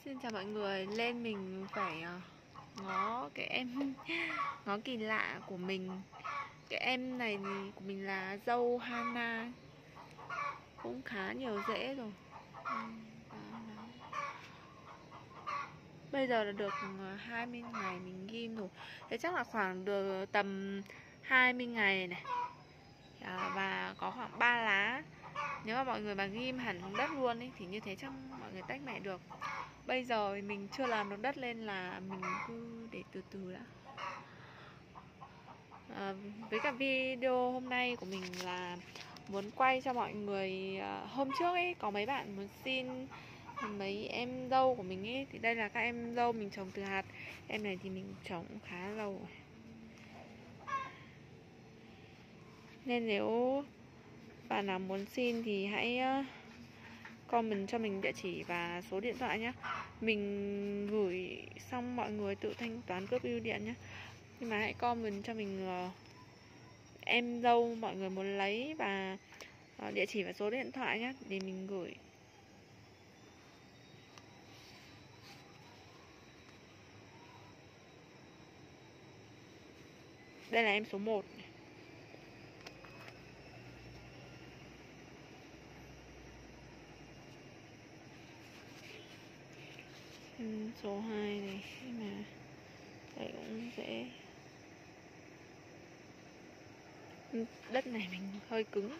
Xin chào mọi người, lên mình phải ngó cái em ngó kỳ lạ của mình. Cái em này thì của mình là dâu Hana, cũng khá nhiều rễ rồi. Bây giờ là được 20 ngày mình ghim rồi. Thế chắc là khoảng được tầm 20 ngày này. Và có khoảng 3 lá. Nếu mà mọi người mà ghim hẳn xuống đất luôn ấy, thì như thế chắc mọi người tách mẹ được. Bây giờ mình chưa làm được đất lên là mình cứ để từ từ đã. Với cả video hôm nay của mình là muốn quay cho mọi người. Hôm trước ấy có mấy bạn muốn xin mấy em dâu của mình ấy, thì đây là các em dâu mình trồng từ hạt. Em này thì mình trồng cũng khá lâu rồi, nên nếu bạn nào muốn xin thì hãy comment cho mình địa chỉ và số điện thoại nhé. Mình gửi xong mọi người tự thanh toán cước bưu điện nhé. Nhưng mà hãy comment cho mình em dâu mọi người muốn lấy và địa chỉ và số điện thoại nhé, để mình gửi. Đây là em số 1. Em số 2 này, mà đây cũng dễ. Đất này mình hơi cứng.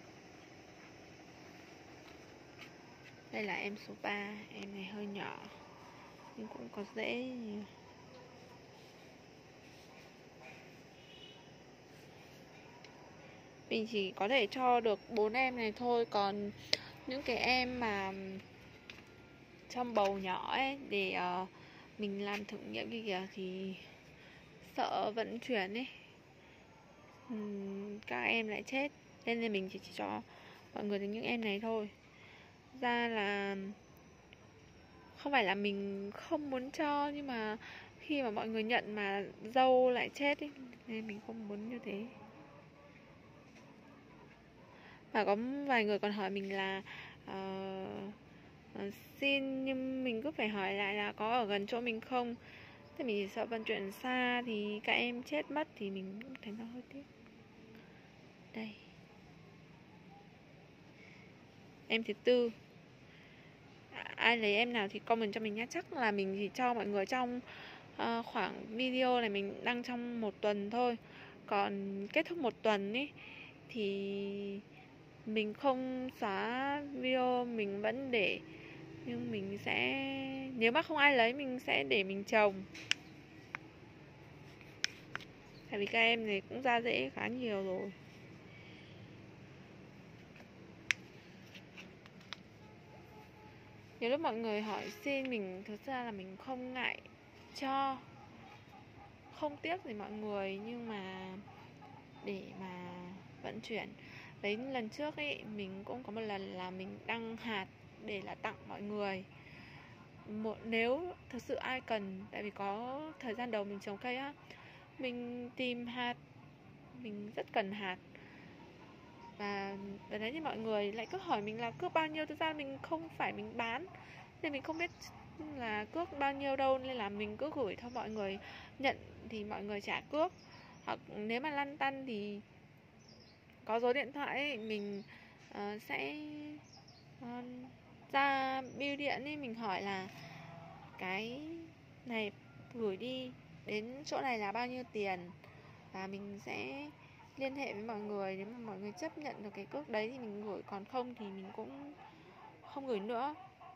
Đây là em số 3, em này hơi nhỏ nhưng cũng có rễ nhiều. Mình chỉ có thể cho được 4 em này thôi, còn những cái em mà trong bầu nhỏ ấy để mình làm thử nghiệm kia kìa thì sợ vận chuyển ấy, các em lại chết, nên là mình chỉ cho mọi người được những em này thôi. Ra là không phải là mình không muốn cho, nhưng mà khi mà mọi người nhận mà dâu lại chết ấy, nên mình không muốn như thế. Và có vài người còn hỏi mình là xin, nhưng mình cứ phải hỏi lại là có ở gần chỗ mình không. Thế mình sợ vận chuyển xa thì các em chết mất, thì mình cũng thấy nó hơi tiếc. Đây, em thứ 4. Ai lấy em nào thì comment cho mình nhé. Chắc là mình chỉ cho mọi người trong khoảng video này mình đăng trong 1 tuần thôi. Còn kết thúc 1 tuần ấy thì mình không xóa video, mình vẫn để. Nhưng mình sẽ, nếu mà không ai lấy mình sẽ để mình trồng. Tại vì các em này cũng ra rễ khá nhiều rồi. Nhiều lúc mọi người hỏi xin mình, thực ra là mình không ngại cho, không tiếc gì mọi người, nhưng mà để mà vận chuyển. Đấy, lần trước ấy mình cũng có một lần là mình đăng hạt để là tặng mọi người. Nếu thực sự ai cần, tại vì có thời gian đầu mình trồng cây á, mình tìm hạt, mình rất cần hạt. Và đợt đấy thì mọi người lại cứ hỏi mình là cước bao nhiêu. Thực ra mình không phải mình bán, nên mình không biết là cước bao nhiêu đâu, nên là mình cứ gửi cho mọi người. Nhận thì mọi người trả cước, hoặc nếu mà lăn tăn thì có số điện thoại ấy, mình sẽ ra bưu điện ấy, mình hỏi là cái này gửi đi đến chỗ này là bao nhiêu tiền, và mình sẽ liên hệ với mọi người. Nếu mà mọi người chấp nhận được cái cước đấy thì mình gửi, còn không thì mình cũng không gửi nữa.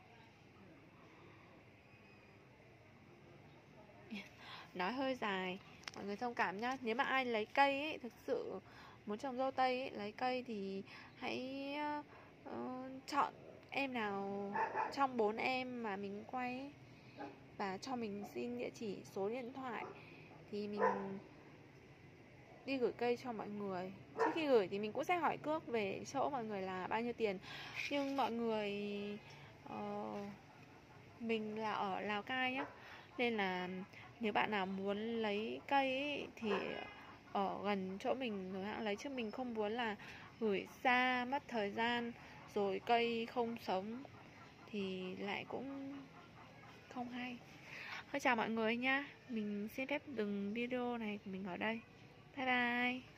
Nói hơi dài, mọi người thông cảm nhá. Nếu mà ai lấy cây ấy, thực sự muốn trồng dâu tây ấy, lấy cây thì hãy chọn em nào trong 4 em mà mình quay ấy, và cho mình xin địa chỉ, số điện thoại, thì mình đi gửi cây cho mọi người. Trước khi gửi thì mình cũng sẽ hỏi cước về chỗ mọi người là bao nhiêu tiền. Nhưng mọi người mình là ở Lào Cai nhá, nên là nếu bạn nào muốn lấy cây ấy, thì ở gần chỗ mình rồi hãng lấy, chứ mình không muốn là gửi xa mất thời gian rồi cây không sống thì lại cũng không hay. Thôi chào mọi người nha. Mình xin phép dừng video này của mình ở đây. Bye bye.